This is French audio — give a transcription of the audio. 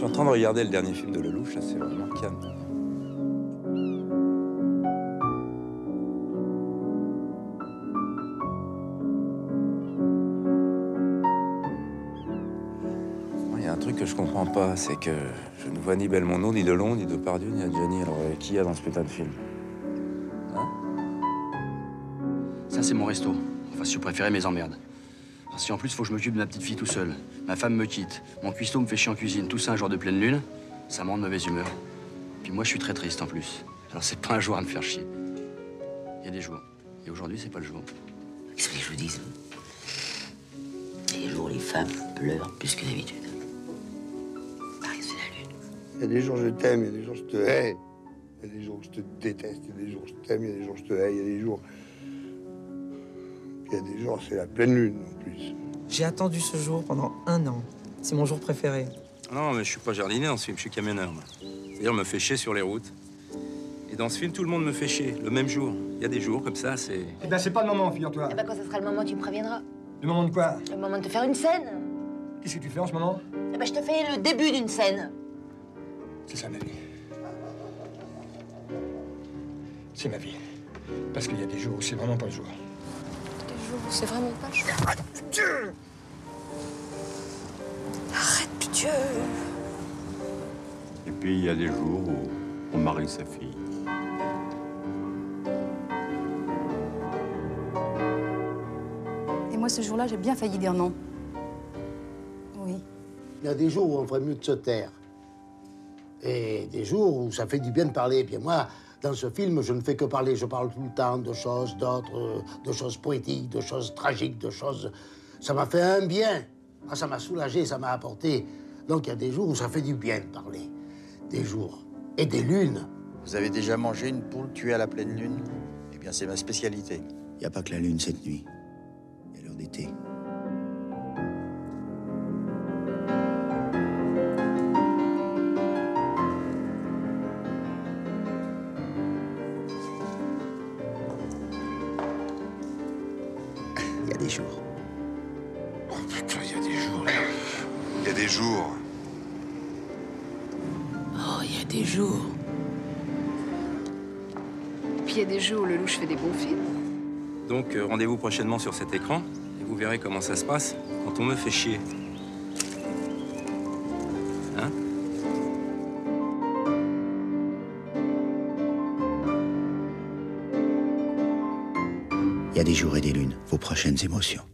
suis en train de regarder le dernier film de Lelouch, là, c'est vraiment calme. Il y a un truc que je comprends pas, c'est que je ne vois ni Belmondo, ni Delon, ni Depardieu, ni Adjani. Alors, qui y a dans ce putain de film? Hein? Ça, c'est mon resto. Enfin, si vous préférez, mes emmerdes. Parce qu'en plus, faut que je m'occupe de ma petite fille tout seul. Ma femme me quitte. Mon cuistot me fait chier en cuisine. Tout ça un jour de pleine lune, ça me rend de mauvaise humeur. Puis moi, je suis très triste en plus. Alors, c'est pas un jour à me faire chier. Il y a des jours. Et aujourd'hui, c'est pas le jour. Qu'est-ce que je vous dis? Il y a des jours où les femmes pleurent plus que d'habitude. Pareil, c'est la lune. Il y a des jours je t'aime, il y a des jours je te hais. Il y a des jours je te déteste, il y a des jours je t'aime, il y a des jours je te hais, il y a des jours... Il y a des jours, c'est la pleine lune en plus. J'ai attendu ce jour pendant 1 an. C'est mon jour préféré. Non, mais je suis pas jardinier dans ce film, je suis camionneur. C'est-à-dire, me fait chier sur les routes. Et dans ce film, tout le monde me fait chier, le même jour. Il y a des jours comme ça, c'est... Eh ben, c'est pas le moment, figure-toi. Eh ben, quand ce sera le moment, tu me préviendras. Le moment de quoi? Le moment de te faire une scène. Qu'est-ce que tu fais en ce moment? Eh ben, je te fais le début d'une scène. C'est ça, ma vie. C'est ma vie. Parce qu'il y a des jours où c'est vraiment pas le jour. Des jours où c'est vraiment pas le jour. Arrête, putain! Arrête, putain! Et puis, il y a des jours où on marie sa fille. Et moi, ce jour-là, j'ai bien failli dire non. Oui. Il y a des jours où on ferait mieux de se taire. Et des jours où ça fait du bien de parler. Et puis moi, dans ce film, je ne fais que parler. Je parle tout le temps de choses, d'autres, de choses poétiques, de choses tragiques, de choses... Ça m'a fait un bien. Ah, ça m'a soulagé, ça m'a apporté. Donc il y a des jours où ça fait du bien de parler. Des jours. Et des lunes. Vous avez déjà mangé une poule tuée à la pleine lune? Eh bien, c'est ma spécialité. Il n'y a pas que la lune cette nuit. Il y a l'heure d'été. Il y a des jours. Oh putain, il y a des jours, là. Il y a des jours. Oh, il y a des jours. Puis il y a des jours où Lelouch fait des bons films. Donc, rendez-vous prochainement sur cet écran, et vous verrez comment ça se passe quand on me fait chier. Hein? Il y a des jours et des lunes, vos prochaines émotions.